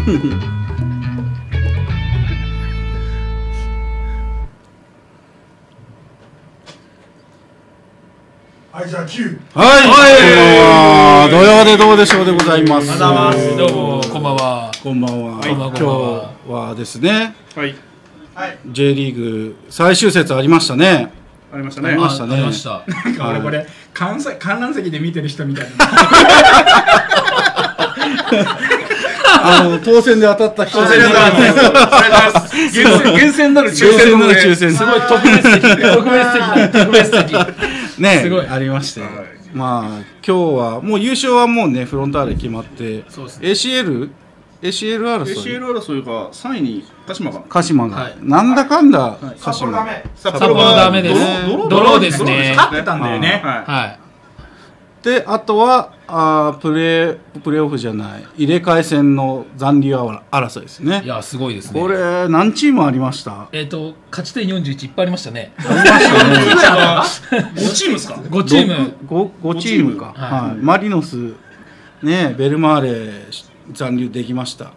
はい、じゃあ9。 はい、土曜でどうでしょうでございます。 どうもこんばんは。 こんばんは。今日はですね、 はい、 J リーグ最終節ありましたね。 ありましたね。 ありました。 なんか俺これ観覧席で見てる人みたいな。 当選で当たった人。 厳選なる抽選。 すごい特別的。 ね、ありまして。まあ今日はもう優勝はもうねフロンターレ決まって、ACL 争いが3位に鹿島がなんだかんだ鹿島。 札幌ダメです。ドローですね。 勝ってたんだよね。 はい。 であとはプレーオフじゃない入れ替え戦の残留争いですね。 いやすごいですね。 これ何チームありました？ 勝ち点41いっぱいありましたね。 5チームですか ？5チーム。 5チームか。はい。マリノスねベルマーレ残留できました。はい。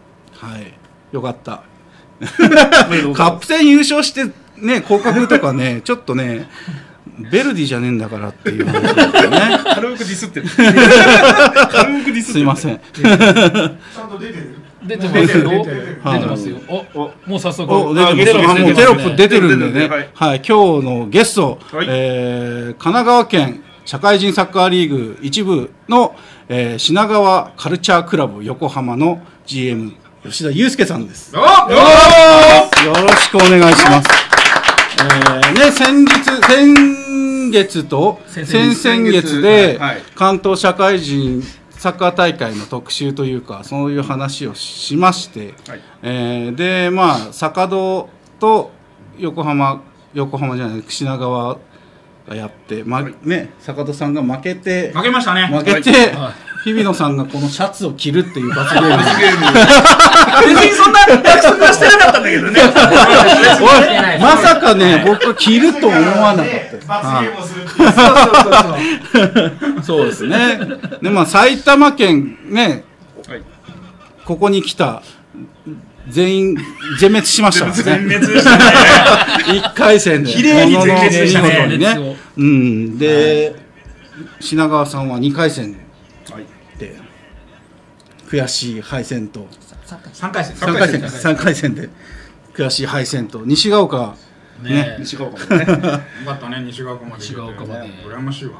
よかった。カップ戦優勝してね降格とかねちょっとね。ベルディじゃねえんだからっていう話ですよね。 軽くディスってる。 すいません。 ちゃんと出てる？ 出てますよ。出てますよ。もう早速テロップ出てるんでね。はい。今日のゲスト、神奈川県社会人サッカーリーグ一部の品川カルチャークラブ横浜の GM 吉田祐介さんです。よろしくお願いします。先月と先々月で関東社会人サッカー大会の特集というかそういう話をしまして、でまあ坂戸と横浜じゃない品川がやって、坂戸さんが負けて負けましたね。 日比野さんがこのシャツを着るっていう罰ゲーム別にそんな約束はしてなかったんだけどね。 まさかね僕は着ると思わなかった。 罰ゲームをするっていう。 そうですね。でまあ埼玉県ねここに来た全員全滅しました。 全滅でしたね。 1回戦で綺麗に全滅でしたね。で品川さんは2回戦で悔しい敗戦と 3回戦で悔しい敗戦と西ヶ丘ね。 西ヶ丘までね。 よかったね西ヶ丘まで。羨ましいわ。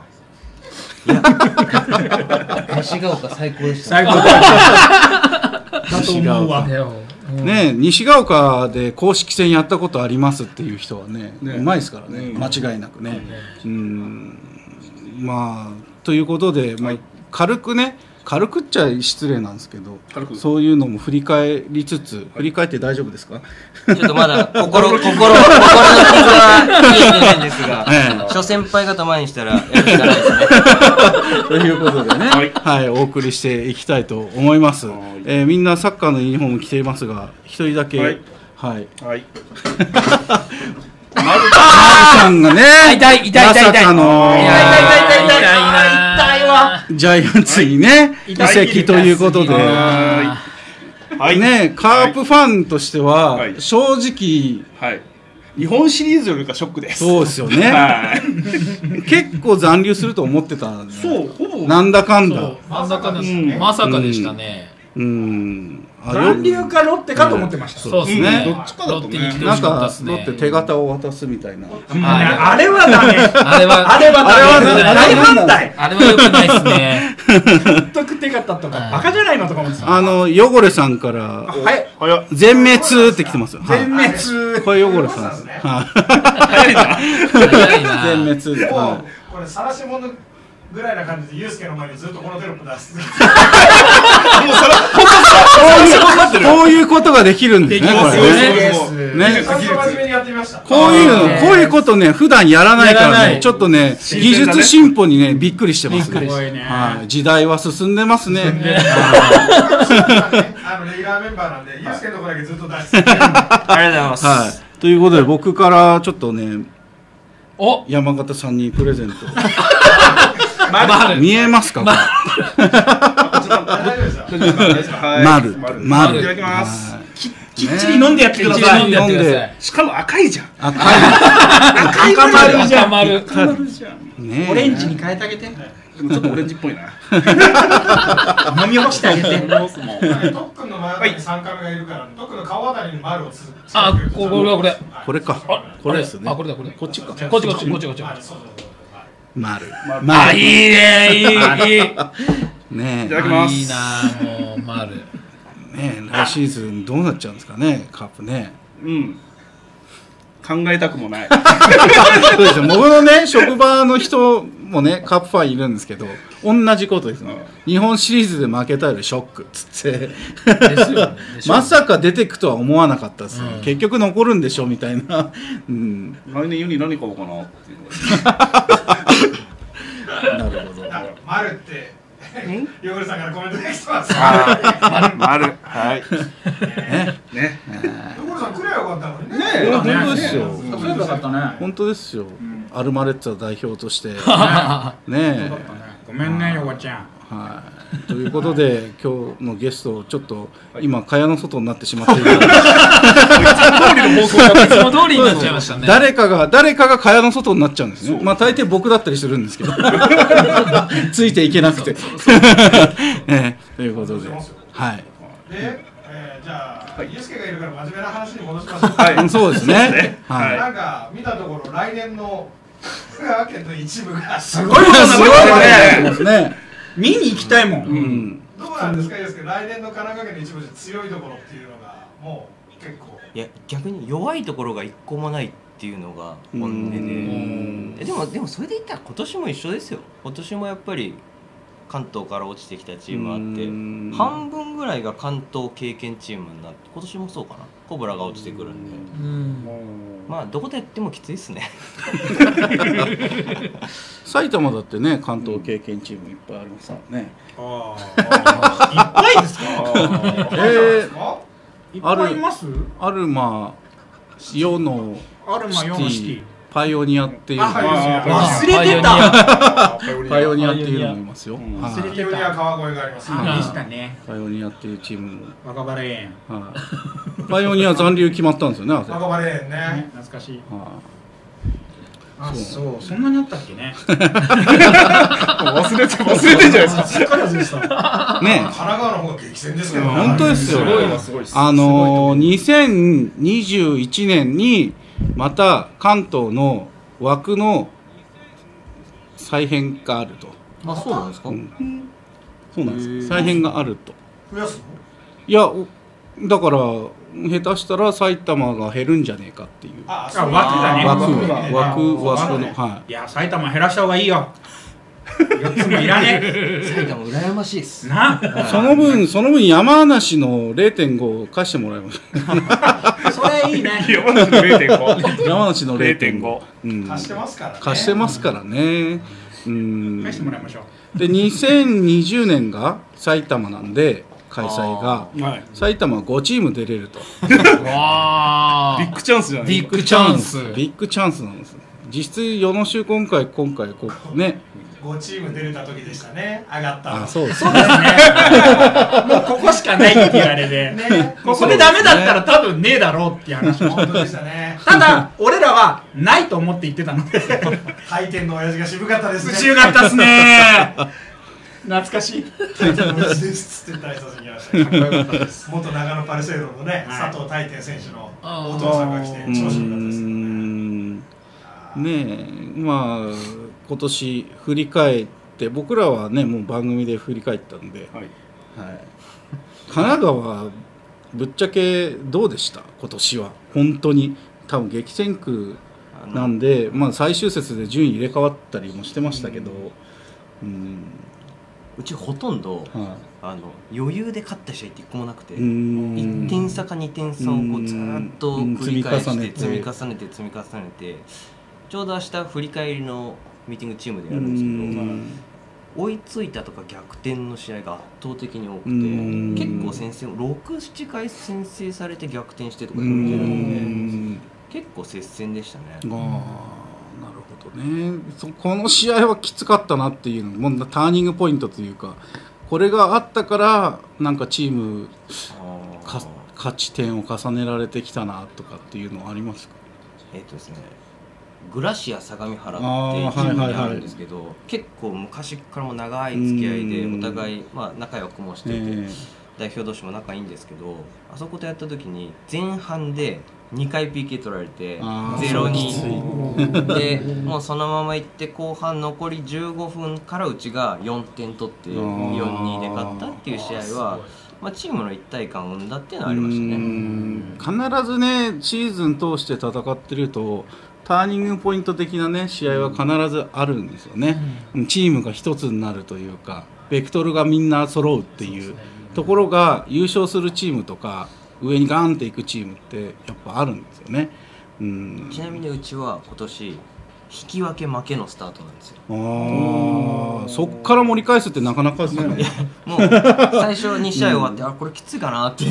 西ヶ丘最高でした。 最高だと思うわ。 ね西ヶ丘で公式戦やったことありますっていう人はねうまいですからね間違いなくね。まあということで軽くっちゃ失礼なんですけどそういうのも振り返りつつ振り返って大丈夫ですか？ ちょっとまだ心の傷は癒えてないんですが、諸先輩方前にしたらやるしかないですね。 ということでね、はいお送りしていきたいと思います。みんなサッカーのユニフォーム着ていますが一人だけはい丸さんがねまさかのジャイアンツにね移籍ということでねカープファンとしては正直日本シリーズよりかショックです。 そうですよね。結構残留すると思ってたんでなんだかんだまさかでしたね。 残留かロッテかと思ってました。 そうですね。 どっちかだとね。 なんかロッテ手形を渡すみたいな。 あれはダメ。あれは大反対。あれは良くないですね。 監督手形とかバカじゃないのとか思ってた。 汚れさんから全滅って来てますよ。 全滅。 これ汚れさんです。 早いな。 全滅。 これ晒し物ぐらいな感じでユースケの前にずっとこのテロップ出す。 こういうことができるんですね。これね。 真面目にやってみました。 こういうことね普段やらないからねちょっとね技術進歩にねびっくりしてますね。時代は進んでますね。 レギュラーメンバーなんでユースケのとこだけずっと出して。 ありがとうございます。 ということで僕からちょっとね山形さんにプレゼント。見えますか？ 丸。 いただきます。 きっちり飲んでやってください。 飲んで。 しかも赤いじゃん。 赤丸じゃん。 ね。 オレンジに変えてあげて。 ちょっとオレンジっぽいな。 飲み干してあげて。 特訓の前に3カメがいるから、特訓の顔あたりに丸をつ。 あ、 これか。これですね。 あ、これだこれ。 こっちか。 こっち。 丸。 あ、いいね、いい。 ね。 いただきます。 いいな、もう丸。 ね、来シーズンどうなっちゃうんですかね、カープね。 うん。考えたくもない。 そうですよ。僕のね、職場の人もね、カープファンいるんですけど、同じことですね。日本シリーズで負けたよりショックっつって。まさか出てくとは思わなかったですよ。結局残るんでしょみたいな。 来年ユニ何買おうかなっていう。 なるほど。 丸って。ヨーグルさんからコメントが来てます。 丸。はい。 ね。ヨーグルさん来ればよかったのにね。 本当ですよ。 そういうのよかったね。 本当ですよ。アルマレッツァ代表として。ね。 ごめんね、ヨガちゃん。 はい。ということで、今日のゲスト、ちょっと今、蚊帳の外になってしまっている。いつも通りになっちゃいましたね。 誰かが蚊帳の外になっちゃうんですね。まあ、大抵僕だったりするんですけど。ついていけなくて。ということで。はい。 で、じゃあ、ユースケがいるから真面目な話に戻しましょう。 はい、そうですね。 なんか、見たところ、来年の香川県の一部がすごいことになってますね。 見に行きたいもん。 どうなんですか、ユースケ、来年の神奈川県の一部で強いところっていうのが、もう結構。 いや、逆に弱いところが一個もないっていうのが本音で。でもそれで言ったら今年も一緒ですよ。今年もやっぱり関東から落ちてきたチームあって、半分ぐらいが関東経験チームになって、今年もそうかな、コブラが落ちてくるんで、まあどこでやってもきついですね。 埼玉だってね、関東経験チームいっぱいありますからね。 いっぱいですか？いっぱいいます？ アルマ、ヨノシティ、パイオニアっていうの忘れてた。 パイオニアっていうのもいますよ。 忘れてた。川越があります。 でしたね。 パイオニアっていうチームも。 若葉レーン。 パイオニア残留決まったんですよね。 若葉レーンね。 懐かしい。 あ、 そう、そんなにあったっけね。 忘れてんじゃないですか。 すっかり忘れてた。 ね。 神奈川の方が激戦ですけど。 本当ですよ。2021年にまた関東の枠の再編があると。 あ、そうなんですか。 そうなんです。再編があると。 増やすの？ いや、だから下手したら埼玉が減るんじゃねえかっていう。 あ、枠だね。 枠の、はい。 いや、埼玉減らした方がいいよ。4つもいらねえ。 埼玉羨ましいっす。 な。 その分山梨の 0.5 を貸してもらいます。 それいいね。 山梨の 0.5。 山梨の 0.5。 貸してますからね。 貸してますからね。 貸してもらいましょう。で、2020年が埼玉なんで。開催が、埼玉は5チーム出れると。 わビッグチャンスじゃない。 ビッグチャンス。 ビッグチャンスなんです。実質与野州今回こうね。 5チーム出れた時でしたね。上がった。 あ、そうですね。もうここしかないって言われて、ここでダメだったら多分ねえだろうっていう話。 本当でしたね。 ただ俺らはないと思って言ってたので。 回転の親父が渋かったですね。 渋かったですね。懐かしい。 大体の親父ですって大卒に来ました。かっこよかったです。元長野パルセイロのね、佐藤大天選手のお父さんが来て調子良かったですね。まあ今年振り返って僕らはねもう番組で振り返ったんで、神奈川ぶっちゃけどうでした今年は。本当に多分激戦区なんで、まあ最終節で順位入れ替わったりもしてましたけど。 うちほとんど、余裕で勝った試合って1個もなくて、1点差か2点差をこうずっと繰り返して積み重ねてちょうど明日振り返りのミーティングチームでやるんですけど、追いついたとか逆転の試合が圧倒的に多くて、結構先制も6、7回先制されて逆転してとかやってるので結構接戦でしたね。 なるほどね。この試合はきつかったなっていうのもターニングポイントというかこれがあったからなんかチーム勝ち点を重ねられてきたなとかっていうのはありますか？ ですね、グラシア相模原ってチームにあるんですけど、結構昔からも長い付き合いでお互い、仲良くもしていて、代表同士も仲いいんですけど、あそことやった時に前半で2回 PK 取られて 0-2 でもうそのままいって後半残り15分からうちが4点取って 4-2 で勝ったっていう試合は、チームの一体感を生んだっていうのはありましたね。 必ずねシーズン通して戦ってるとターニングポイント的なね試合は必ずあるんですよね、チームが一つになるというかベクトルがみんな揃うっていうところが優勝するチームとか上にガーンっていくチームってやっぱあるんですよね。 ちなみにうちは今年引き分け負けのスタートなんですよ。 そっから盛り返すってなかなかですね。 もう最初2試合終わって、これきついかなって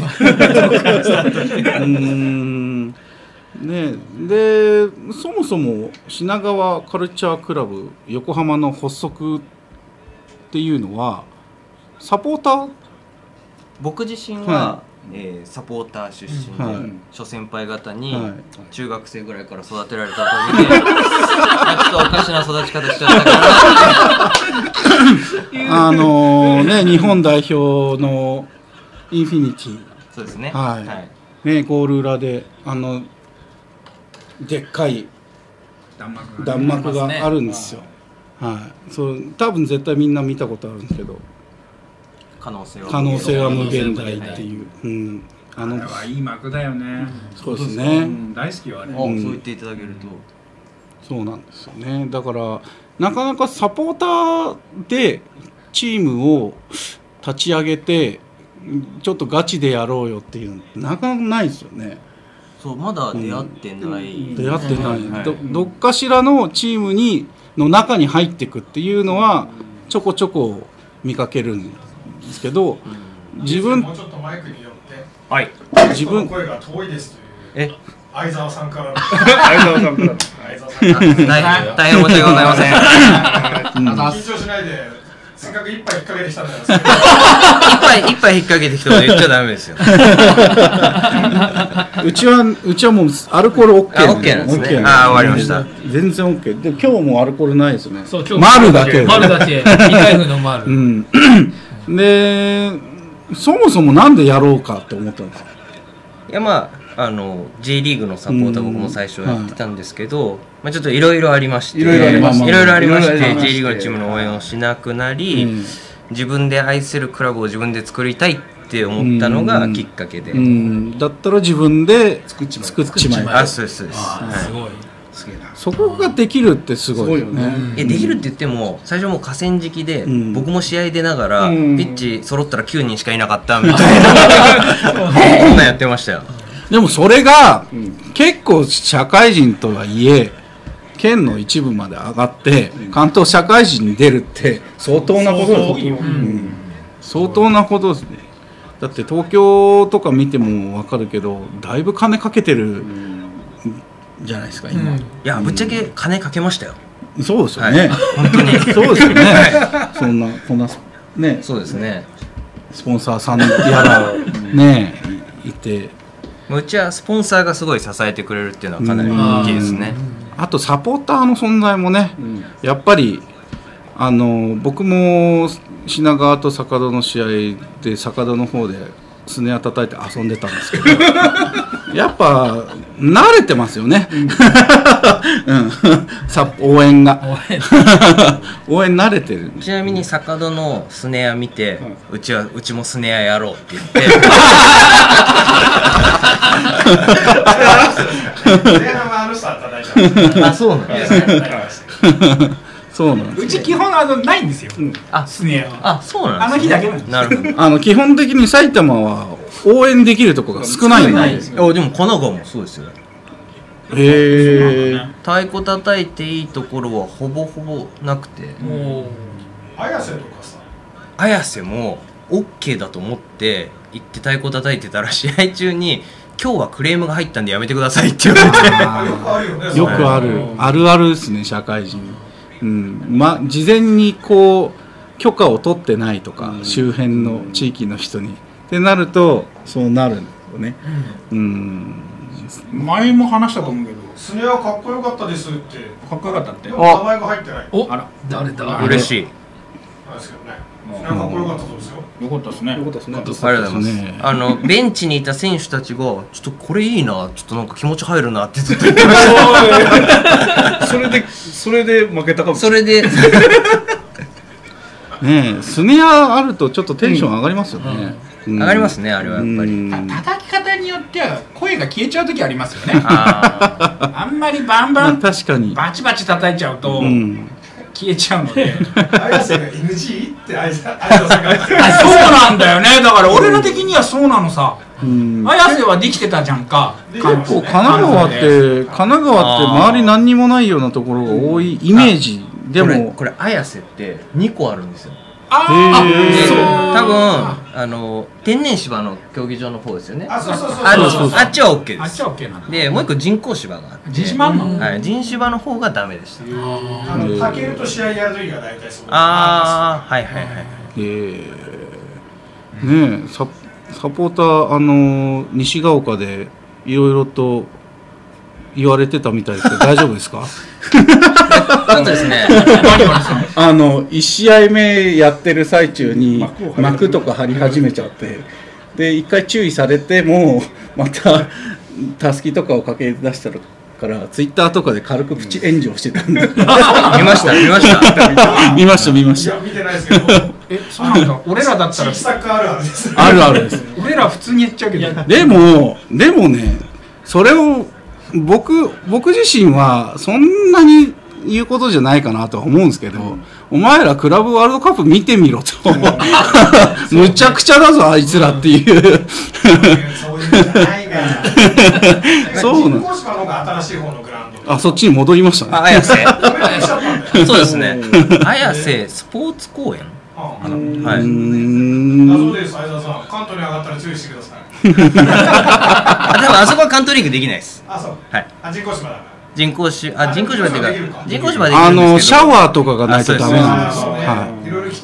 ね、でそもそも品川カルチャークラブ横浜の発足っていうのはサポーター？ 僕自身は、サポーター出身で、諸先輩方に中学生ぐらいから育てられたおかげで、ちょっとおかしな育ち方しちゃったからね、日本代表のインフィニティ、 そうですね、 ね、ゴール裏ででっかい弾幕があるんですよ。そう多分絶対みんな見たことあるんですけど、可能性は無限大っていう、 あれはいい幕だよね。 そうですね、 大好きよあれ。 そう言っていただけると、 そうなんですよね。だからなかなかサポーターでチームを立ち上げてちょっとガチでやろうよっていうのなかなかないですよね。 そうまだ出会ってない、 出会ってない、どっかしらのチームの中に入っていくっていうのはちょこちょこ見かけるんですけど、自分もうちょっとマイクに寄って、 自分の声が遠いですという相沢さんから大変申し訳ございません。 緊張しないで、せっかく一杯引っ掛けてきたんだよ。 一杯引っ掛けてきたこと言っちゃダメですよ。 うちはもうアルコール OK なんですね。終わりました。 全然 OK で、今日もアルコールないですね。 そう丸だけ 2回分の丸。 でそもそもなんでやろうかって思ったんですか？ いやJ リーグのサポーター僕も最初やってたんですけど、ちょっといろいろありまして J リーグのチームの応援をしなくなり、自分で愛するクラブを自分で作りたいって思ったのがきっかけで、 だったら自分で作っちまえ。 そうです、すごい。 そこができるってすごいよね。 できるって言っても最初もう河川敷で、僕も試合出ながら、ピッチ揃ったら9人しかいなかったみたいなこんなんやってましたよ。 でもそれが、結構社会人とはいえ県の一部まで上がって関東社会人に出るって相当なことです。相当なことですね。だって東京とか見ても分かるけどだいぶ金かけてるじゃないですか今。 いやぶっちゃけ金かけましたよ。 そうですよね、 本当にそうですよね。こんなね、 そうですね、 スポンサーさんやらねいて、 うちはスポンサーがすごい支えてくれるっていうのはかなり大きいですね。 あとサポーターの存在もね、やっぱり僕も品川と坂戸の試合で坂戸の方でスネア叩いて遊んでたんですけどやっぱ慣れてますよね、応援が応援慣れてる。 ちなみに坂戸のスネア見て、うちもスネアやろうって言ってそうなんですね。 そうなんです。 うち基本ないんですよ。スネアは。 そうなんです。 日だけなんです。 なるほど。 基本的に埼玉は応援できるところが少ないんです。 でも神奈川もそうですよ。太鼓叩いていいところはほぼほぼなくて。 綾瀬とかさ。 綾瀬も OK だと思って行って太鼓叩いてたら試合中に今日はクレームが入ったんでやめてくださいって言われて。 よくあるあるですね社会人。事前にこう許可を取ってないとか、周辺の地域の人にってなるとそうなるんですよね。 前も話したと思うけど、 スネアかっこよかったですって。 かっこよかったって。 でも名前が入ってない。 お、 あら、 誰だ。 嬉しい。 なんですけどね。スネアかっこよかったそうですよ。 よかったですね。 よかったですね。 ありがとうございます。ベンチにいた選手たちがちょっとこれいいな、ちょっとなんか気持ち入るなってずっと言ってました。 それで負けたかもしそれない。 れでねえ、スネアあるとちょっとテンション上がりますよね。 上がりますね、あれはやっぱり。 叩き方によっては声が消えちゃう時ありますよね。あんまりバンバン確かにバチバチ叩いちゃうと消えちゃうので。 綾瀬が NG って綾瀬さんが言ってそうなんだよね。だから俺の的にはそうなのさ。綾瀬はできてたじゃんか。 結構神奈川って周り何にもないようなところが多いイメージでも、 これ綾瀬って2個あるんですよ。 そう多分天然芝の競技場の方ですよね。 あっちは OK です。 あっちは OK なんだ。 でもう一個人工芝があって、 人芝あんの？ はい、人芝の方がダメでした。 タケルと試合やる時が大体そう。 はいはいはい。 ねえ、サポーター西が丘でいろいろと言われてたみたいですけど大丈夫ですか？ そうですね。 1試合目やってる最中に幕とか張り始めちゃって、で1回注意されてもまたたすきとかを駆け出したからツイッターとかで軽くプチ炎上してたんで見ました見ました。 いや見てないですけど。 そうなんだ。俺らだったらサッカーあるあるです。 あるあるです。 俺ら普通に言っちゃうけど。 でもね、それを僕自身はそんなに言うことじゃないかなとは思うんですけど、お前らクラブワールドカップ見てみろとむちゃくちゃだぞあいつらっていうそういうんじゃないからそうなんです。 新しい方のグラウンド、 そっちに戻りましたね。 綾瀬そうですね。綾瀬スポーツ公園、 はい。そうです。相沢さん、関東に上がったら注意してください。 でもあそこはカントリーグできないです。 そう。 はい。 人工芝だから。 人工芝っていうか人工芝できるんですけど、 シャワーとかがないとダメなんですよ。はい。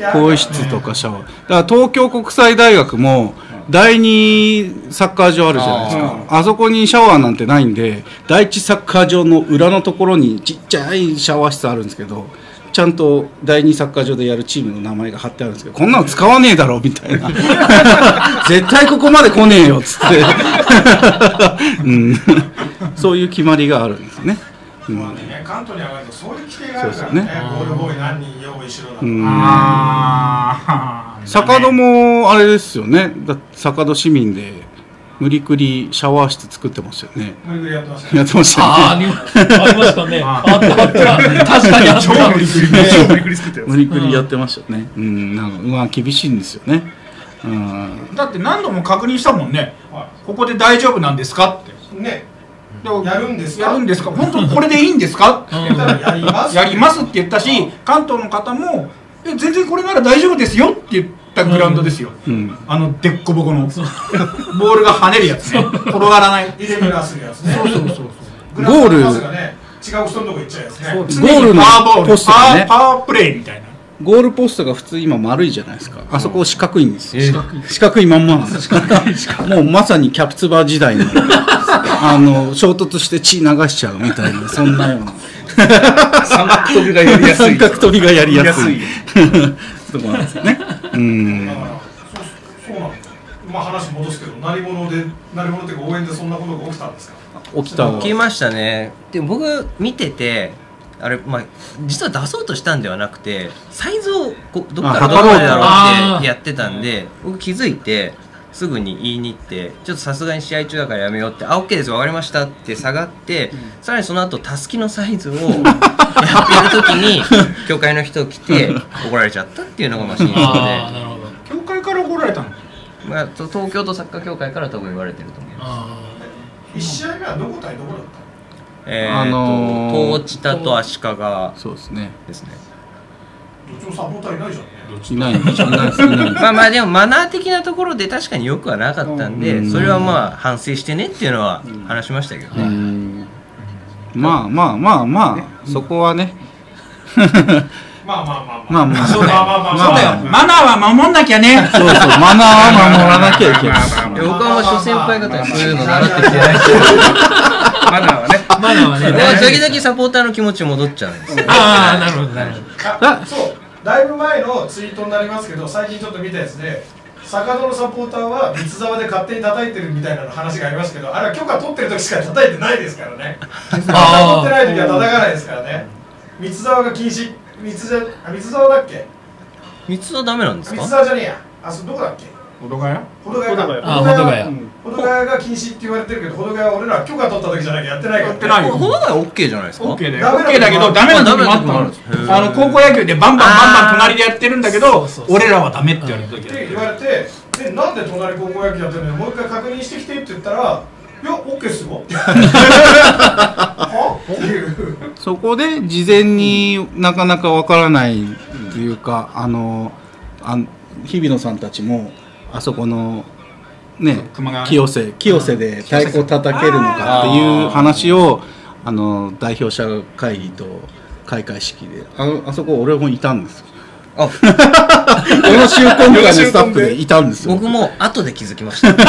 更衣室とかシャワー。だから東京国際大学も第2サッカー場あるじゃないですか。あそこにシャワーなんてないんで、第1サッカー場の裏のところにちっちゃいシャワー室あるんですけど、ちゃんと第2サッカー場でやるチームの名前が貼ってあるんですけど、こんなの使わねえだろみたいな絶対ここまで来ねえよっつってそういう決まりがあるんですね。 関東に上がるとそういう規定があるからね。ボールボーイ何人用意しろだとか。 坂戸もあれですよね。坂戸市民で無理くりシャワー室作ってましたよね。 無理くりやってましたね。 やってましたね。 ありましたね。確かに超無理くり作って無理くりやってましたね。なんか厳しいんですよね。 だって何度も確認したもんね。ここで大丈夫なんですかってね。やるんですか。 やるんですか。本当にこれでいいんですかって言ったらやります。 やりますって言ったし、関東の方も全然これなら大丈夫ですよって言ったグラウンドですよ。でっこぼこのボールが跳ねるやつね。転がらない。 イレギュラーするやつね。そう。 ゴールがね、違う人のとこ行っちゃうやつね。 ゴールのポストがね、 パワープレイみたいな。 ゴールポストが普通今丸いじゃないですか。あそこ四角いんですよ。四角いまんまなんですもうまさにキャプツバ時代の衝突して血流しちゃうみたいな、そんなような三角跳びがやりやすい。 三角跳びがやりやすいとこなんですよね。 そうなんだ。話戻すけど、鳴り物っていうか応援でそんなことが起きたんですか。 起きましたね。で僕見てて、あれ実は出そうとしたんではなくて、サイズをどっからどこまでだろうってやってたんで、僕気づいてすぐに言いに行って、ちょっとさすがに試合中だからやめようって、OK です分かりましたって下がって、さらにその後たすきのサイズをやるときに協会の人来て怒られちゃったっていうのが真相で。 協会から怒られたの？ 東京都サッカー協会から多分言われてると思います。 1試合目はどこ対どこだったの？ 東知多と足利。 そうですね。 どっちもサポーターいないじゃんね。 いない。 まあでもマナー的なところで確かによくはなかったんで、それは反省してねっていうのは話しましたけどね。 まあそこはね。 そうだよ。マナーは守んなきゃね。 そうそう、マナーは守らなきゃいけない。 横浜諸先輩方にそういうの習ってきてない。 マナーはね。 マナーはね。 時々サポーターの気持ち戻っちゃうんですよ。 ああ、なるほどなるほど。 そう、だいぶ前のツイートになりますけど、最近ちょっと見たやつで坂戸のサポーターは三沢で勝手に叩いてるみたいな話がありますけど、あれは許可取ってる時しか叩いてないですからね。許可取ってない時は叩かないですからね。三沢が禁止。三沢だっけ？ 三沢ダメなんですか？ 三沢じゃねえや。あ、それどこだっけ？保土ヶ谷が禁止って言われてるけど、保土ヶ谷は俺ら許可取った時じゃなきゃやってないから。 保土ヶ谷 OK じゃないですか？ OK だよ。OK だけどダメな時もあったの。高校野球でバンバン隣でやってるんだけど、俺らはダメって言われた時って言われて、でなんで隣高校野球やってるのにもう一回確認してきてって言ったら、いや OK っすよ。 そこで事前になかなかわからないっていうか、日比野さんたちもあそこのね、清瀬で太鼓を叩けるのかっていう話を代表者会議と開会式であそこ俺もいたんですよ。この週今回のスタッフでいたんですよ。 僕も後で気づきました。い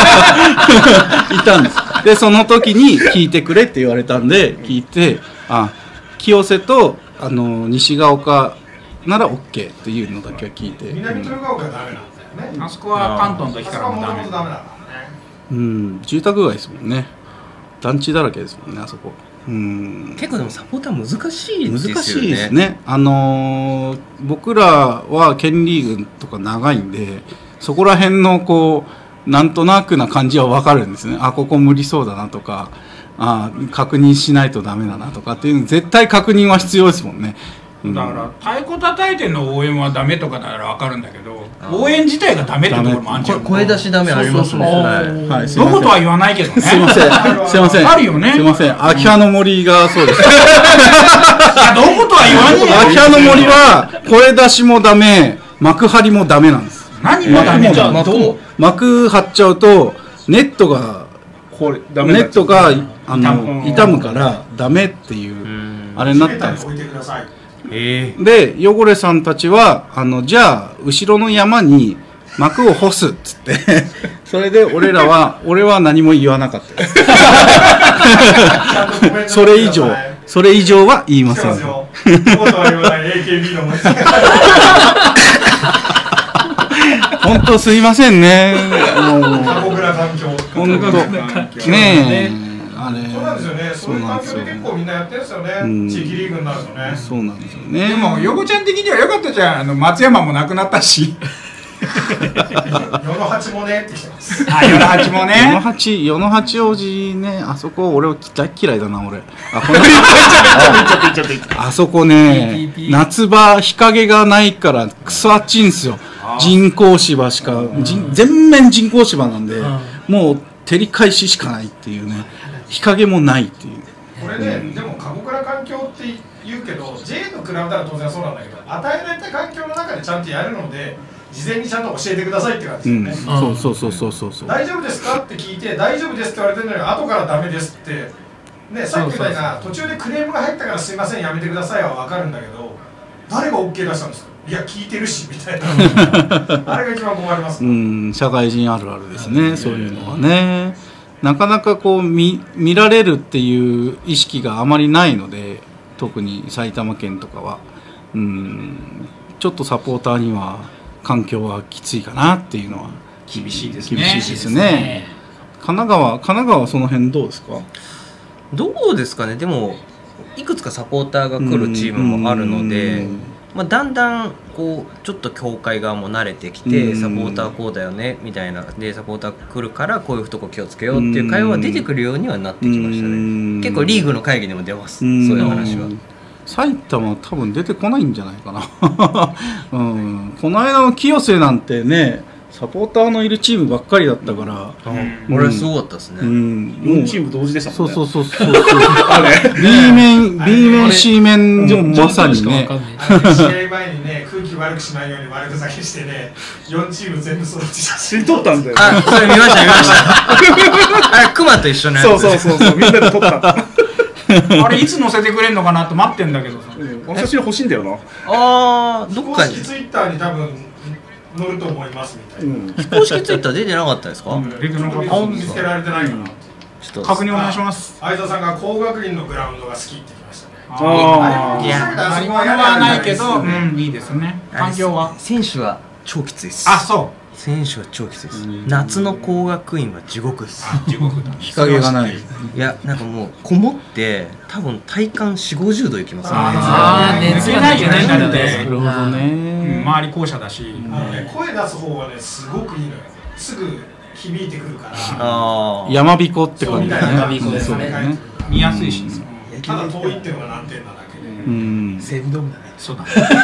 たんです。でその時に聞いてくれって言われたんで聞いて、清瀬と西ヶ丘なら OK っていうのだけは聞いて。 南豊ヶ丘はダメなんだよね。 あそこは関東の時からもダメだからね。 住宅街ですもんね。団地だらけですもんねあそこ。 結構でもサポーター難しいですよね。 難しいですね。僕らは県リーグとか長いんで、そこら辺のこうなんとなくな感じは分かるんですね。ここ無理そうだなとか、確認しないとダメだなとかっていうの絶対確認は必要ですもんね。 だから太鼓叩いての応援はダメとかなら分かるんだけど、応援自体がダメってところもあるんじゃん。 声出しダメありますね。 どことは言わないけどね。 すいませんあるよね。 すいません、秋葉の森がそうです。 どことは言わない。 秋葉の森は声出しもダメ、幕張もダメなんです。 何もダメじゃん。 幕張っちゃうとネットが傷むからダメっていうあれになったんです。で汚れさんたちはじゃあ後ろの山に幕を干すっつってそれで俺は何も言わなかったです。それ以上は言いません。本当すいませんね。 過酷な環境。 本当ねえ。 そうなんですよね。そういう環境で結構みんなやってるんですよね。地域リーグになるとね。 そうなんですよね。 でもヨゴちゃん的には良かったじゃん。松山もなくなったし。 与野八もねってしてます。 与野八もね。 与野八王子ね、あそこ俺大嫌いだな俺。あそこね、夏場日陰がないからクソ暑いんですよ。人工芝しか全面人工芝なんで、もう照り返ししかないっていうね。日陰もないっていう。 これね、でも過酷な環境って言うけど J のクラブなら当然そうなんだけど、与えられた環境の中でちゃんとやるので事前にちゃんと教えてくださいって感じですよね。 そう大丈夫ですかって聞いて大丈夫ですって言われてるのに後からダメですってね、さっきみたいな途中でクレームが入ったからすいませんやめてくださいは分かるんだけど、誰が OK 出したんですか、いや聞いてるしみたいなあれが一番困ります。 社会人あるあるですね、そういうのはね。なかなかこう 見られるっていう意識があまりないので、特に埼玉県とかはちょっとサポーターには環境はきついかなっていうのは厳しいですね。神奈川はその辺どうですか？ どうですかね。でもいくつかサポーターが来るチームもあるので、だんだんこうちょっと協会側も慣れてきて、サポーターこうだよねみたいなで、サポーター来るからこういうとこ気をつけようっていう会話が出てくるようにはなってきましたね。結構リーグの会議でも出ます、そういう話は。 埼玉は多分出てこないんじゃないかな。この間の清瀬なんてね、サポーターのいるチームばっかりだったから、 俺すごかったですね。 4チーム同時でしたもんね。 そうB 面 C 面まさにね。 試合前にね、空気悪くしないように悪ふざけしてね、4チーム全部揃って写真撮ったんだよ。 それ見ました。あれ熊と一緒のやつ。 そうみんなで撮った。 あれいつ載せてくれんのかなと待ってんだけどさ、 この写真欲しいんだよな。 どっかに公式ツイッターに多分載ると思いますみたいな。 非公式ツイッター出てなかったですか？ 出てなかった。 見つけられてないかな。 ちょっと確認お願いします。 相田さんが工学院のグラウンドが好きって言ってましたね。 いや、何もはないけど、いいですね。環境は選手は超きついです。 あ、そう。 選手は超きついです。夏の工学院は地獄です。 地獄だ。 日陰がない。 いや、なんかもうこもって多分体感4、50度いきますね。 熱がないじゃないんだって。 なるほどね。 周り校舎だし。 声出す方はね、すごくいいのよ。すぐ響いてくるから。 山彦って感じだね。 山彦ですね。 見やすいし。 ただ遠いっていうのが難点なだけで。 セブドームだね。 そうだ。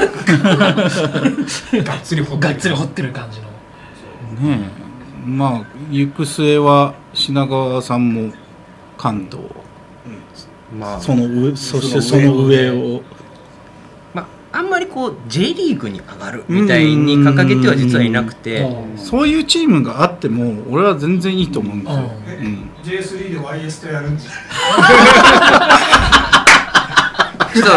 がっつり掘ってる感じの。 ねえ、まあ行く末は品川さんも関東、まあその上、そしてその上を、 まああんまりこう J リーグに上がるみたいに掲げては実はいなくて、 そういうチームがあっても俺は全然いいと思うんですよ。 J3 で YS とやるんじゃちょっとあ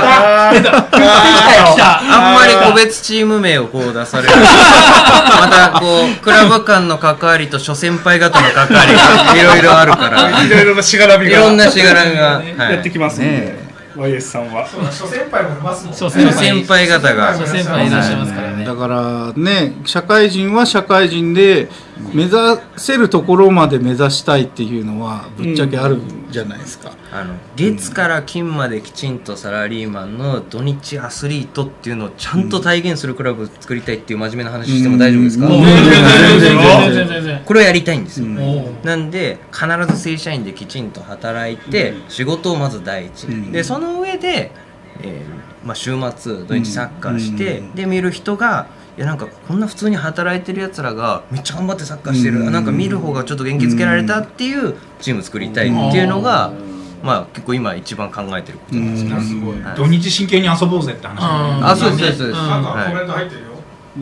んまり個別チーム名をこう出されるまたこうクラブ間の関わりと諸先輩方の関わりがいろいろあるからいろいろなしがらみがいろんなしがらみがやってきますね。YS さんは諸先輩もいますもんね。 諸先輩方が諸先輩いらっしゃいますからね。 だからね、社会人は社会人で目指せるところまで目指したいっていうのはぶっちゃけあるじゃないですか。 月から金まできちんとサラリーマンの土日アスリートっていうのをちゃんと体現するクラブを作りたいっていう真面目な話しても大丈夫ですか？ 全然これをやりたいんですよ。なんで必ず正社員できちんと働いて仕事をまず第一で、その上で週末土日サッカーしてで見る人がいやなんかこんな普通に働いてるやつらがめっちゃ頑張ってサッカーしてる、なんか見る方がちょっと元気づけられたっていうチーム作りたいっていうのがまあ結構今一番考えてることなんですね。 すごい。土日真剣に遊ぼうぜって話。 あ、そうですそうです。 なんかコメント入ってるよ。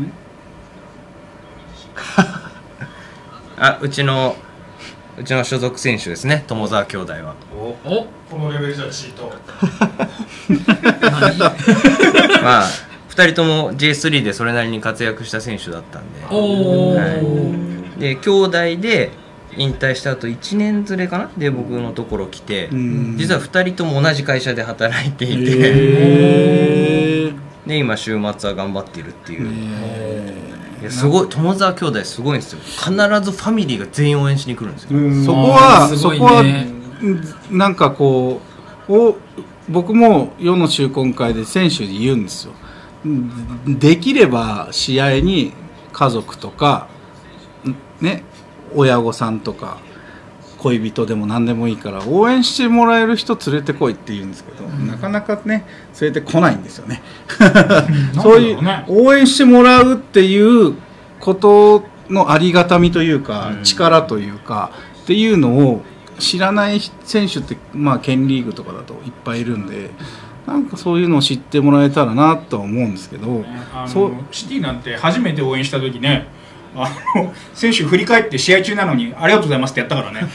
うちの所属選手ですね、友沢兄弟は。 このレベルじゃチート。 まあ2人とも J3 でそれなりに活躍した選手だったんで、で兄弟で引退した後1年連れかなで僕のところ来て、実は2人とも同じ会社で働いていて、で今週末は頑張っているっていう。いやすごい、友沢兄弟すごいんですよ。必ずファミリーが全員応援しに来るんですよ。 そこはなんかこう僕も世の中根会で選手に言うんですよ。できれば試合に家族とかね、親御さんとか恋人でも何でもいいから応援してもらえる人連れてこいって言うんですけど、なかなかね連れてこないんですよね。そういう応援してもらうっていうことのありがたみというか、力というかっていうのを知らない選手ってまあ県リーグとかだといっぱいいるんで、なんかそういうのを知ってもらえたらなとは思うんですけど、 シティなんて初めて応援した時ね、選手振り返って試合中なのにありがとうございますってやったからね。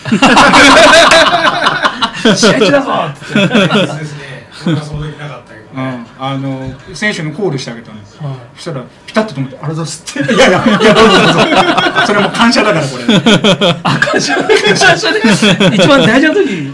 試合中だぞって言って。 そんなその時なかったけどね。 選手のコールしてあげたんです。そしたらピタッと止めてありがとうございますって。いやどうぞどうぞ。それも感謝だからこれ。 感謝で一番大事な時。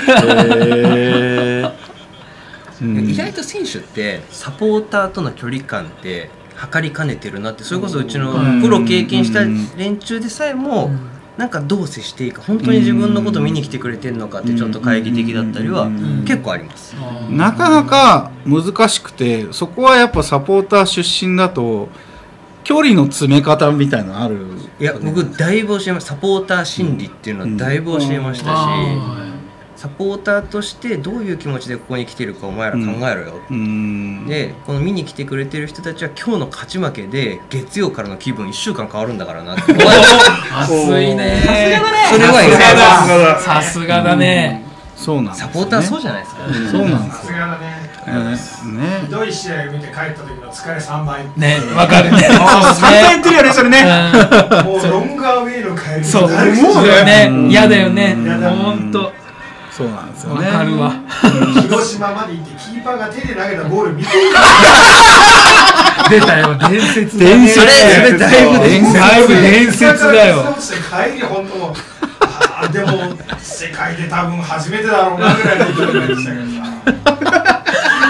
意外と選手ってサポーターとの距離感って測りかねてるなって、それこそうちのプロ経験した連中でさえもなんかどう接していいか、本当に自分のこと見に来てくれてるのかってちょっと懐疑的だったりは結構あります。 なかなか難しくて、そこはやっぱサポーター出身だと距離の詰め方みたいなのある。 いや僕だいぶ教えました。サポーター心理っていうのはだいぶ教えましたし、サポーターとしてどういう気持ちでここに来てるかお前ら考えろよ、でこの見に来てくれてる人たちは今日の勝ち負けで月曜からの気分1週間変わるんだからなって。 熱いね。 それはさすがだね。 そうなんですね。 サポーターそうじゃないですか。 そうなんです。 さすがだね。ひどい試合を見て帰った時の疲れ3倍。 ね、わかるね。 3回言ってるよねそれね。 もうロングアウェイの帰り。 そう思うよね。嫌だよね。本当。 そうなんですよね。 わかるわ。 広島まで行ってキーパーが手で投げたボール見て出たよ、伝説だね。 伝説。 それだいぶ伝説だよ。 帰り本当もでも世界で多分初めてだろうなぐらいの勢いでしたけどさ。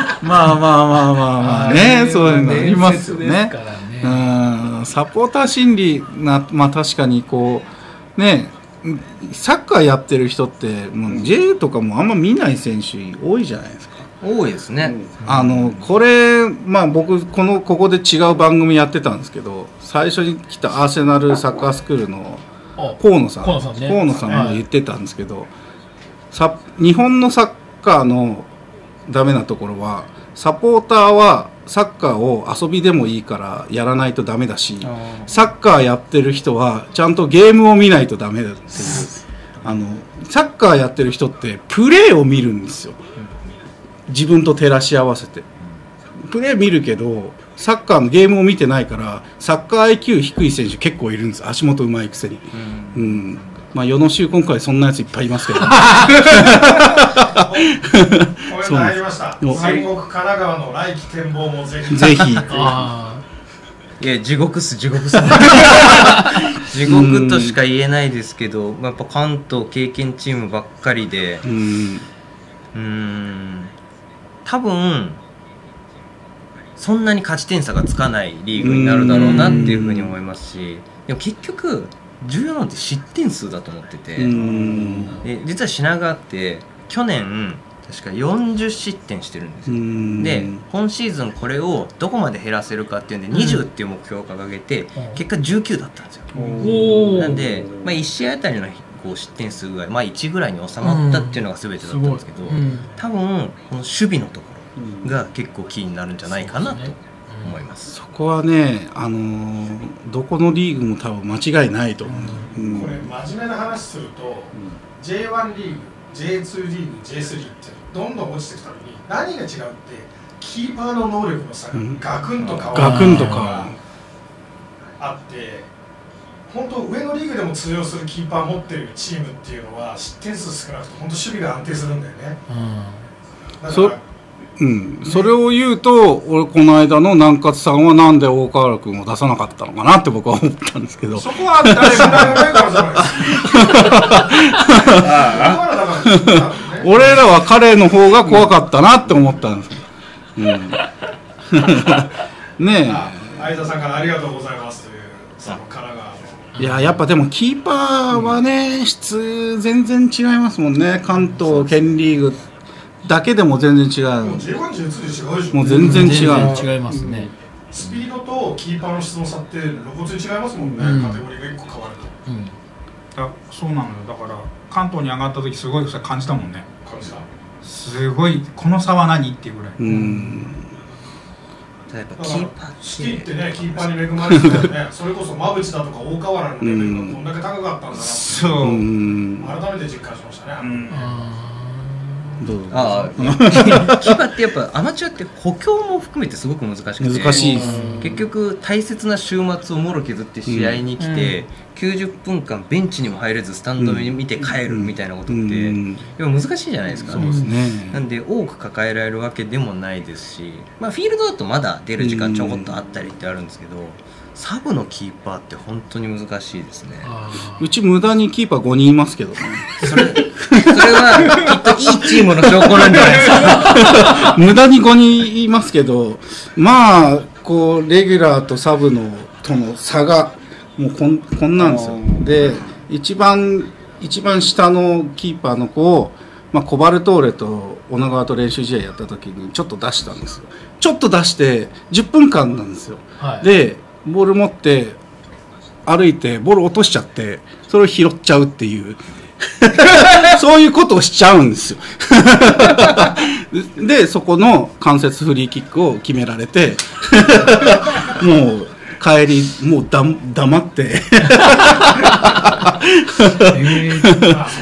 まあね、そういうのありますよね。 伝説ですからね。 サポーター心理な、まあ確かにこうね、サッカーやってる人ってもう J とかもあんま見ない選手多いじゃないですか。 多いですね。 これまあ僕ここで違う番組やってたんですけど、最初に来たアーセナルサッカースクールの河野さんが言ってたんですけど、日本のサッカーのダメなところは、サポーターはサッカーを遊びでもいいからやらないとダメだし、サッカーやってる人はちゃんとゲームを見ないとダメだっていう。サッカーやってる人ってプレーを見るんですよ。自分と照らし合わせてプレー見るけど、サッカーのゲームを見てないから、サッカー IQ 低い選手結構いるんです。足元うまいくせに。まあ世の中今回そんなやついっぱいいますけど、ね、 おめでとう入りました。戦国神奈川の来季展望もぜひぜひ。 いや地獄っす地獄としか言えないですけど、やっぱ関東経験チームばっかりで、多分そんなに勝ち点差がつかないリーグになるだろうなっていうふうに思いますし、でも結局重要なのって失点数だと思ってて、で実は品川って去年確か40失点してるんですよ。で今シーズンこれをどこまで減らせるかっていうんで20っていう目標を掲げて、結果19だったんですよ。なんで、1試合あたりの失点数が1ぐらいに収まったっていうのが全てだったんですけど、多分この守備のところが結構キーになるんじゃないかなと思います。 そこはね、どこのリーグも多分間違いないと思う。 これ真面目な話すると、J1 リーグ、J2 リーグ、J3 ってどんどん落ちてきたのに、何が違うってキーパーの能力の差がガクンと変わるあって、本当上のリーグでも通用するキーパー持ってるチームっていうのは失点数少なくて本当守備が安定するんだよね。だからそれを言うと、俺この間の南勝さんはなんで大河原君を出さなかったのかなって僕は思ったんですけど、 そこは誰もないからじゃないですか。 俺らは彼の方が怖かったなって思ったんです。ねえ、 相田さんからありがとうございますという、その神奈川の。 やっぱでもキーパーはね、質全然違いますもんね。関東県リーグだけでも全然違う。 もう J1、J2 で違うでしょ。 もう全然違う。 違いますね。 スピードとキーパーの質の差って露骨に違いますもんね。カテゴリーが1個変わると。 そうなのよ。だから関東に上がった時すごいそれ感じたもんね。 感じた。 すごいこの差は何っていうぐらい。 やっぱキーパーシティってね、キーパーに恵まれてたよね。それこそ馬淵だとか大河原のレベルがこんだけ高かったんだなって、 そう改めて実感しましたね。 キーパーってやっぱアマチュアって補強も含めてすごく難しくて、 難しいです。 結局大切な週末をもろ削って試合に来て、90分間ベンチにも入れずスタンドで見て帰るみたいなことってやっぱ難しいじゃないですか。なんで多く抱えられるわけでもないですし、フィールドだとまだ出る時間ちょこっとあったりってあるんですけど、サブのキーパーって本当に難しいですね。 うち無駄にキーパー5人いますけどね。 それはきっといいチームの証拠なんじゃないですか。 無駄に5人いますけど、まあこうレギュラーとサブのとの差がもうこんなんですよ。で一番下のキーパーの子を、コバルトーレと女川と練習試合やった時にちょっと出したんですよ。ちょっと出して10分間なんですよ。でボール持って歩いてボール落としちゃって、それを拾っちゃうっていうそういうことをしちゃうんですよでそこの間接フリーキックを決められてもう帰りもう黙って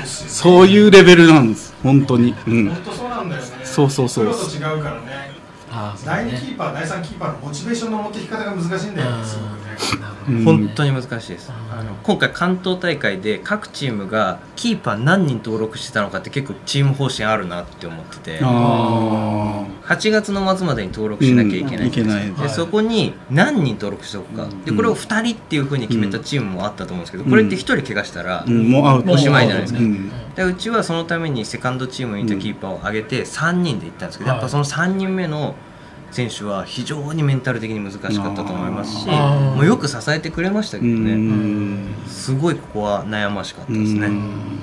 そういうレベルなんです本当に。 本当そうなんだよね。 そう。 プロと違うからね。 第2キーパー第3キーパーのモチベーションの持ってき方が難しいんだよね、すごくね。 本当に難しいです。今回関東大会で各チームがキーパー何人登録してたのかって結構チーム方針あるなって思ってて、8月の末までに登録しなきゃいけないんです。でそこに何人登録しておくかで、これを2人っていうふうに決めたチームもあったと思うんですけど、これって1人怪我したらおしまいじゃないですか。でうちはそのためにセカンドチームにいたキーパーを上げて3人で行ったんですけど、やっぱその3人目の選手は非常にメンタル的に難しかったと思いますし、もうよく支えてくれましたけどね、すごいここは悩ましかったですね。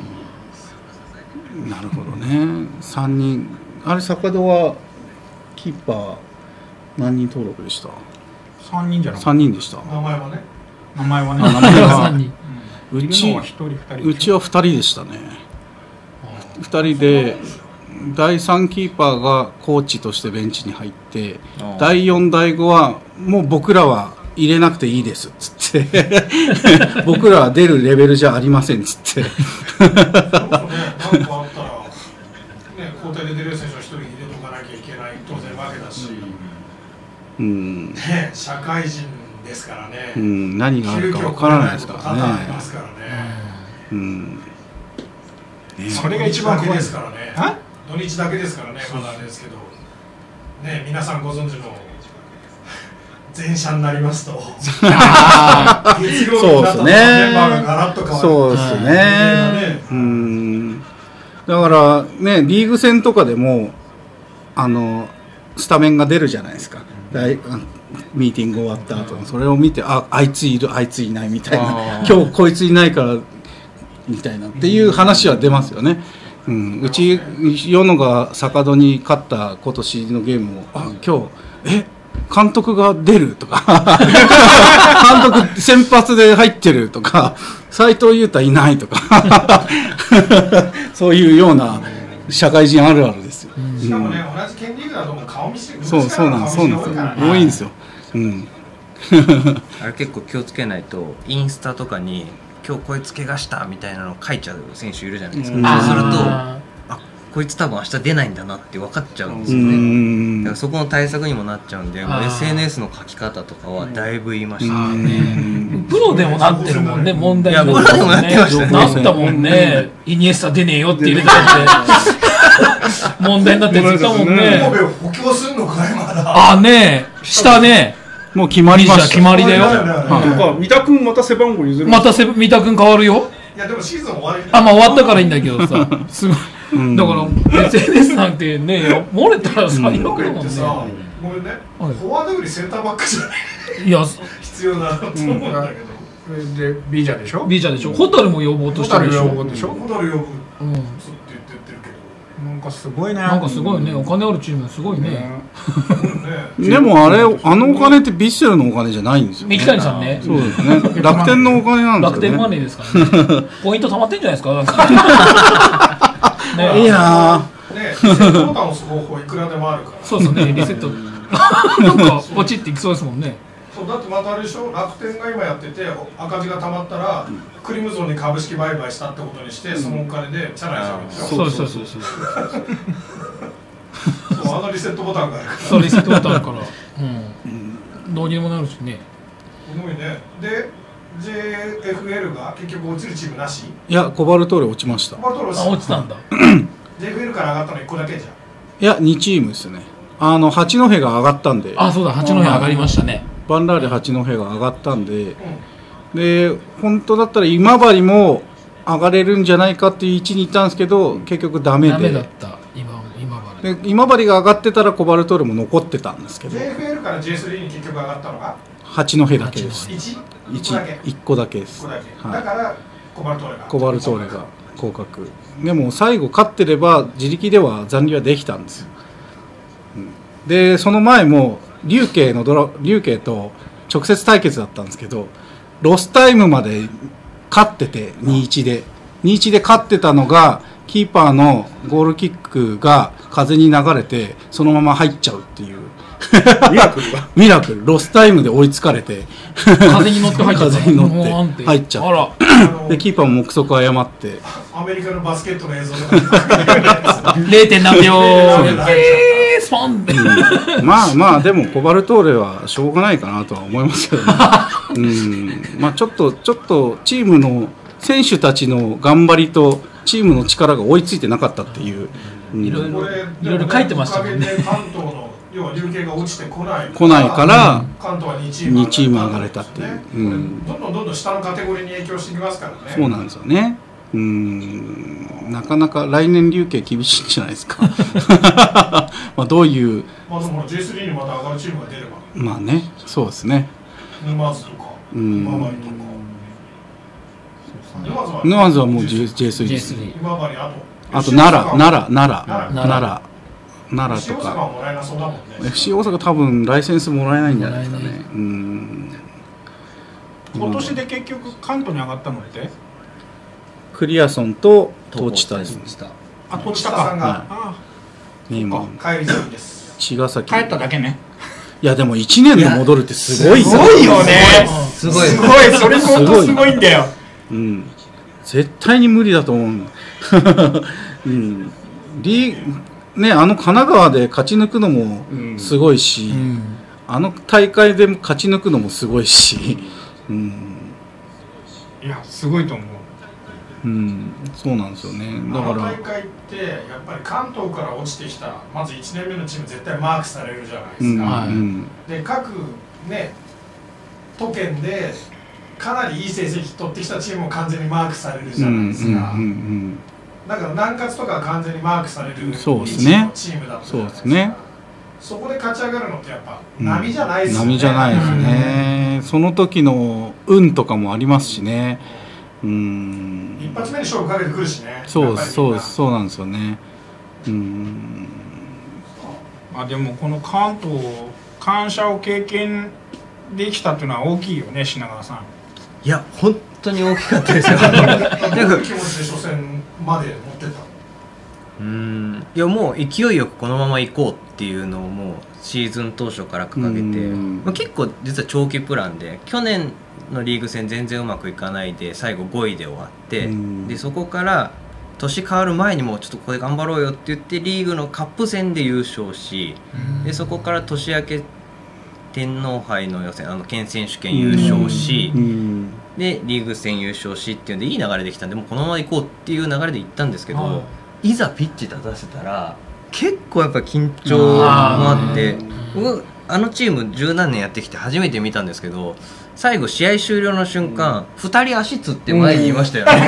なるほどね。3人あれ坂戸はキーパー何人登録でした ？3人じゃなくて 3人でした。 名前はね 3人。 うちは2人でしたね。2人で第3キーパーがコーチとしてベンチに入って、第4第5はもう僕らは入れなくていいですっつって僕らは出るレベルじゃありませんっつってなんかあったら、ね、交代で出る選手を1人入れとかなきゃいけない当然わけだし、ね、社会人ですからね、 何があるかわからないですからね。 それが一番怖いですからね。土日だけですからね、まだあれですけど、ね、皆さんご存知の前者になりますと、月曜日になったらメンバーがガラッと変わる。 そうですね。だからね、リーグ戦とかでもスタメンが出るじゃないですか。ミーティング終わった後にそれを見て、あいついるあいついないみたいな、今日こいついないからみたいなっていう話は出ますよね。うち与野が坂戸に勝った今年のゲームも今日監督が出るとか監督先発で入ってるとか斉藤裕太いないとかそういうような社会人あるあるですよ。 しかもね、同じ県リーグだともう顔見知りそうなんですよ。多いんですよ。 あれ結構気をつけないと、インスタとかに今日こいつ怪我したみたいなのを書いちゃう選手いるじゃないですか。そうするとこいつ多分明日出ないんだなって分かっちゃうんですよね。だからそこの対策にもなったんで、もう SNS の書き方とかはだいぶ言いましたね。 プロでもなってるもんね、問題に。プロでもなってましたね。 なったもんね。イニエスタ出ねえよって入れたって問題になって言ったもんね。 神戸を補強すんのかいまだ。 したね。 もう決まりました。 決まりだよ。 三田君また背番号譲る。 また三田君変わるよ。 いやでもシーズン終わり。 終わったからいいんだけどさ。すごい。だから SNS なんてね、漏れたら最悪だもんね。 ごめんね。フォワードよりセンターバックじゃない。 いや必要だなと思うんだけど。 でビージャでしょ。 ビージャでしょ。ホタルも呼ぼうとしてるでしょ。 ホタル呼ぶ。ずっと言ってるけど。 なんかすごいね。 なんかすごいね。お金あるチームすごいね。 でもあのお金ってヴィッセルのお金じゃないんですよね。 三木谷さんね。 そうですね。楽天のお金なんですよね。 楽天マネーですからね。ポイント溜まってんじゃないですか。 いやリセットボタンを押す方法いくらでもあるから。 そうですね、リセットなんかポチっていきそうですもんね。 そうだってまたあれでしょ、楽天が今やってて赤字がたまったらクリムゾンに株式売買したってことにして、そのお金でチャラにするんでしょ。 そうそうリセットボタンがあるから。 そうリセットボタンあるからどうにもなるしね。 すごいね。でJFL が結局落ちるチームなし。 いやコバルトーレ落ちました。 落ちたんだ。 JFL から上がったの1個だけじゃん。 いや2チームですね。八戸が上がったんで。 そうだ、八戸上がりましたね。 バンラーレ八戸が上がったんで、で本当だったら今治も上がれるんじゃないかっていう位置にいたんですけど、結局ダメで。 ダメだった今治が上がってたらコバルトーレも残ってたんですけど。 JFL から J3 に結局上がったのが八戸だけです。1個だけです。 だからコバルトーレが降格。でも最後勝ってれば自力では残留はできたんですよ。 でその前も龍慶と直接対決だったんですけど、ロスタイムまで勝ってて 2-1 で勝ってたのが、キーパーのゴールキックが風に流れてそのまま入っちゃうっていうミラクル。ロスタイムで追いつかれて風に乗って入っちゃった。 風に乗って入っちゃった。でキーパーも目測誤って、 アメリカのバスケットの映像で 0. 何秒スポンまあまあでもコバルトーレはしょうがないかなとは思いますけどね。まあちょっとチームの選手たちの頑張りとチームの力が追いついてなかったっていう。 いろいろ書いてましたもんね。 関東の要は流形が落ちてこないから関東は2 チーム上がれたっていう。 どんどん下のカテゴリーに影響してきますからね。 そうなんですよね。なかなか来年流形厳しいんじゃないですか。まあどういう。 まあでも J3 にまた上がるチームが出れば。 まあね、そうですね。 沼津とか、今治とか。 沼津はもう J3 です。 今治あと奈良とか。FC 大阪多分ライセンスもらえないんじゃないですかね。 今年で結局関東に上がったのってクリアソンとトーチタです。 あ、トーチタか。 帰り済みです。 茅ヶ崎。 帰っただけね。 いやでも1年で戻るってすごいよね。すごい。それ本当すごいんだよ。 絶対に無理だと思う。ね、神奈川で勝ち抜くのもすごいし、あの大会で勝ち抜くのもすごいし、 いやすごいと思う。 そうなんですよね。だから大会ってやっぱり関東から落ちてきたまず1年目のチーム絶対マークされるじゃないですか。で各ね都県でかなりいい成績取ってきたチームも完全にマークされるじゃないですか。だから南葛とか完全にマークされるチームだったじゃないですか。そこで勝ち上がるのってやっぱ波じゃないですよね。 波じゃないですね。その時の運とかもありますしね。 一発目に勝負かけてくるしね。 そうなんですよね。 まあでもこの関東感謝を経験できたっていうのは大きいよね、品川さん。 いや本当に大きかったですよ。 どういう気持ちで初戦まで持ってた？ いやもう勢いよくこのまま行こうっていうのをもうシーズン当初から掲げて、結構実は長期プランで去年のリーグ戦全然うまくいかないで最後5位で終わって、でそこから年変わる前にもちょっとここで頑張ろうよって言ってリーグのカップ戦で優勝し、でそこから年明け天皇杯の予選県選手権優勝し、でリーグ戦優勝しっていうんでいい流れできたんでもうこのまま行こうっていう流れで行ったんですけど、いざピッチ立たせたら結構やっぱ緊張もあって、僕あのチーム十何年やってきて初めて見たんですけど、最後試合終了の瞬間2人足つって前にいましたよね。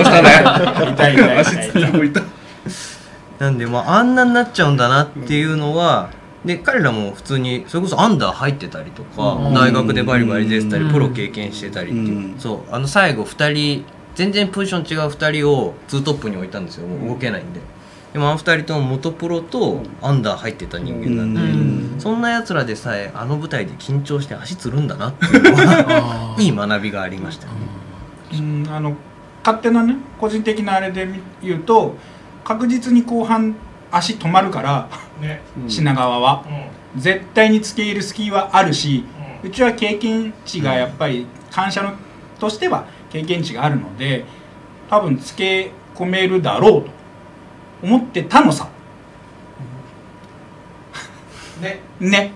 なんであんなになっちゃうんだなっていうのは。で彼らも普通にそれこそアンダー入ってたりとか、大学でバリバリ出てたり、プロ経験してたりっていう、そう最後2人全然ポジション違う2人をツートップに置いたんですよ。もう動けないんで。でも2人とも元プロとアンダー入ってた人間なんで、そんなやつらでさえあの舞台で緊張して足つるんだなっていうのはいい学びがありましたね。 勝手なね個人的なあれで言うと確実に後半足止まるから、品川は、絶対につけ入る隙はあるし、うちは経験値がやっぱり感謝のとしては経験値があるので多分つけ込めるだろうと思ってたのさ。ね。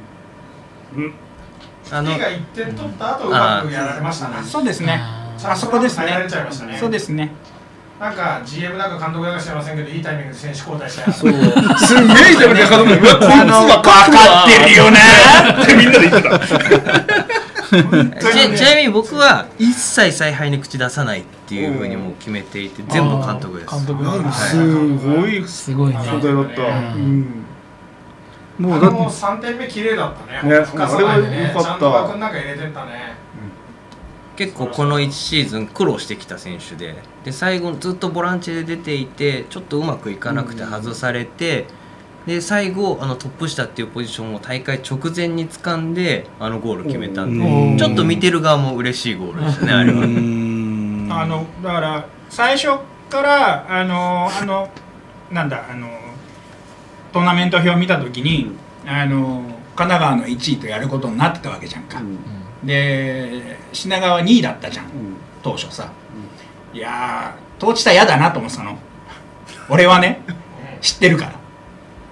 次が1点取った後うまくやられましたね。 そうですね。あそこですね。そうですね。 なんか GM なんか監督なんかしてませんけどいいタイミングで選手交代したよ。 すんげえいいタイミングで監督がこいつは分かってるよねってみんなで言ってた。 ちなみに僕は一切采配に口出さないっていうふうにもう決めていて全部監督です。 すごいね。そうだった。 もう3点目綺麗だったね。深さないでね。ちゃんと枠の中入れてったね。 結構この1シーズン苦労してきた選手で、最後ずっとボランチで出ていてちょっとうまくいかなくて外されて、で最後トップ下っていうポジションを大会直前に掴んでゴール決めたんで、ちょっと見てる側も嬉しいゴールでしたねあれは。 だから最初からなんだトーナメント表を見た時に神奈川の1位とやることになってたわけじゃんか。で品川2位だったじゃん、当初さ。いやートーチタ嫌だなと思ってたの俺はね知ってるから。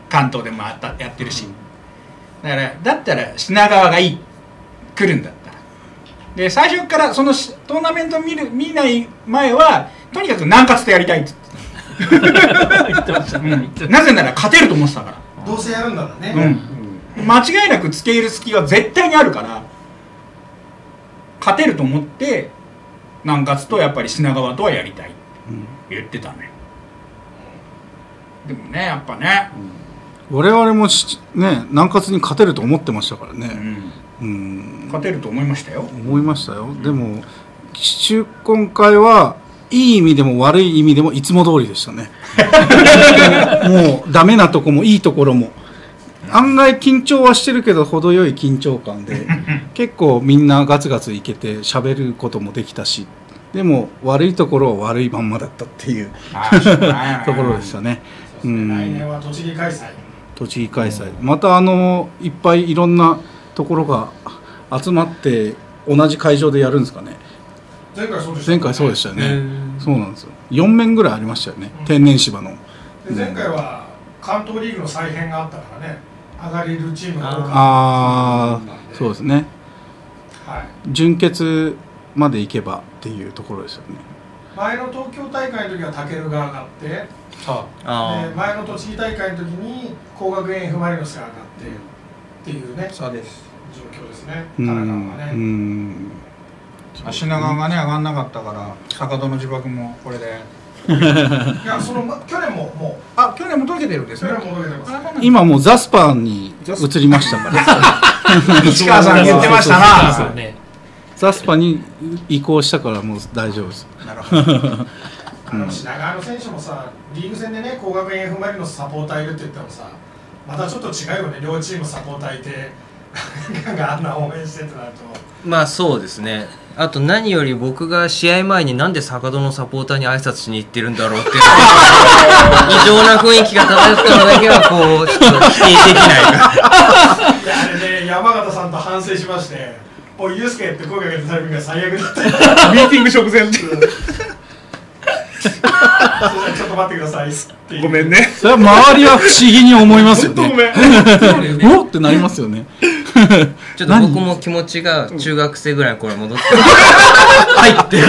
関東でもやってるし、だったら品川がいい、来るんだったら。で最初からそのトーナメント見ない前はとにかく南葛とやりたいって言ってましたね。なぜなら勝てると思ってたから。 どうせやるんだろうね。 間違いなく付け入る隙は絶対にあるから勝てると思って南葛とやっぱり品川とはやりたいって言ってたね。でもねやっぱね、 我々もね南葛に勝てると思ってましたからね。 勝てると思いましたよ。 思いましたよ。でも今回はいい意味でも悪い意味でもいつも通りでしたね。もうダメなとこもいいところも案外緊張はしてるけど程よい緊張感で結構みんなガツガツいけて喋ることもできたし、でも悪いところは悪いまんまだったっていうところでしたね。 来年は栃木開催。 栃木開催、またいっぱいいろんなところが集まって同じ会場でやるんですかね。 前回そうでしたよね。そうなんですよ。4面ぐらいありましたよね、天然芝の。 前回は関東リーグの再編があったからね、上がれるチームが多かった。 そうですね、準決まで行けばっていうところですよね。 前の東京大会の時はタケルが上がって、前の栃木大会の時に工学園 F マリノスが上がってっていうね、そうです状況ですね。神奈川はね、 品川がね上がんなかったから坂戸の自爆もこれでいや去年ももう去年も解けてるんですね。 今もうザスパーに移りましたから市川さん言ってましたな。 ザスパに移行したからもう大丈夫です。 なるほど。品川の選手もさ、リーグ戦でね工学園 F マリノスサポーターいるって言ってもさ、またちょっと違うよね。両チームサポーターいてあんな応援してってなると。 まあそうですね。あと何より僕が試合前になんで坂戸のサポーターに挨拶しに行ってるんだろうっていう異常な雰囲気が漂ったのだけはこうちょっと否定できないあれね、山形さんと反省しまして、おいユースケって声かけたタイミングが最悪だったミーティング直前ちょっと待ってくださいっていう。 ごめんね。 それは周りは不思議に思いますよね。 ごめんおってなりますよね。 ちょっと僕も気持ちが中学生ぐらいの頃に戻って入って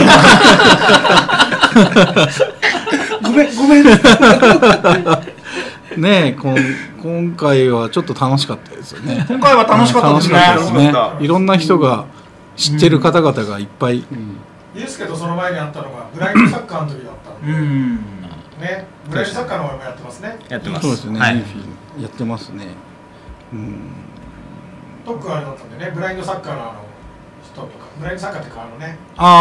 ごめんねえ、今回はちょっと楽しかったですよね。 今回は楽しかったですね。 いろんな人が知ってる方々がいっぱい。 ユースケとその前にあったのがブラインドサッカーの時だったので、ね、ブラインドサッカーの方もやってますね。 やってます。 そうですね。やってますね。 特区あれだったんでね、ブラインドサッカーの人とか、ブラインドサッカーってかね。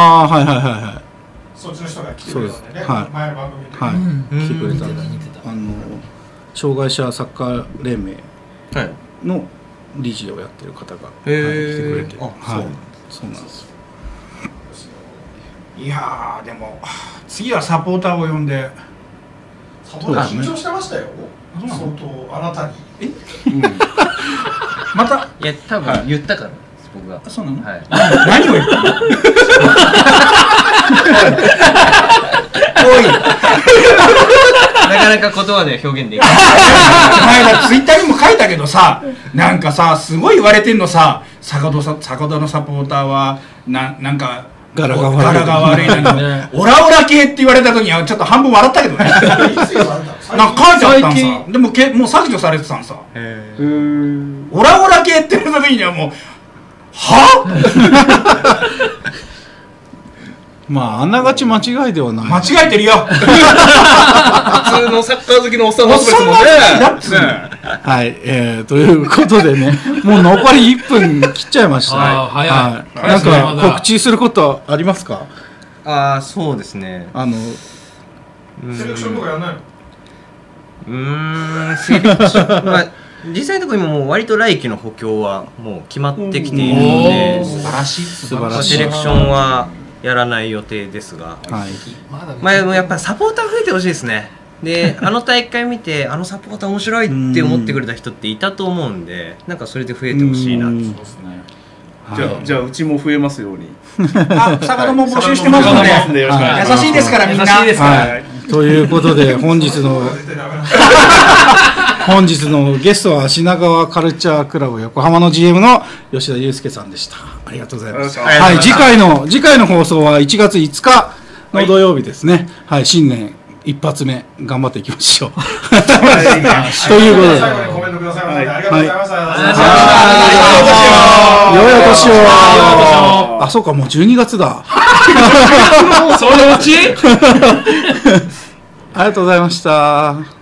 そっちの人が来てくれたんでね。前の番組で。 来てくれたんで、障害者サッカー連盟の理事をやってる方が来てくれて、そうなんですよ。 いやでも次はサポーターを呼んで。 サポーター緊張してましたよ。相当あなたに。 またいや多分言ったから僕が。 そうなの？ はい。 何を言ったの？おい。 なかなか言葉で表現できない。 前だツイッターにも書いたけどさ、なんかさすごい言われてんのさ、坂戸のサポーターはなんか柄が悪いなんかオラオラ系って言われた時にはちょっと半分笑ったけどね。なんか書いてあったんさ。でももう削除されてたんさ。オラオラ系って言われた時にはもうは？ まああながち間違いではない。 間違えてるよ。 普通のサッカー好きのおっさんの集めですもんね。 はい、ということでね、もう残り1分切っちゃいました。 早い。 なんか告知することありますか？ そうですね。 セレクションとかやらないの？セレクション、まあ実際のところ今もう割と来季の補強はもう決まってきているので、 素晴らしい。 セレクションはやらない予定ですが、まあやっぱりサポーター増えてほしいですね。で大会見てサポーター面白いって思ってくれた人っていたと思うんで、なんかそれで増えてほしいなと。そうですね。 じゃあうちも増えますように。 坂戸も募集してますので、優しいですからみんな。 ということで本日の本日のゲストは品川カルチャークラブ横浜の GM の吉田祐介さんでした。ありがとうございます。はい、次回の放送は1月5日の土曜日ですね。はい、新年一発目頑張っていきましょう。ということで、 最後にコメントくださいましてありがとうございました。 良いお年を。あ、そうか、もう12月だ。 そのうち。 ありがとうございました。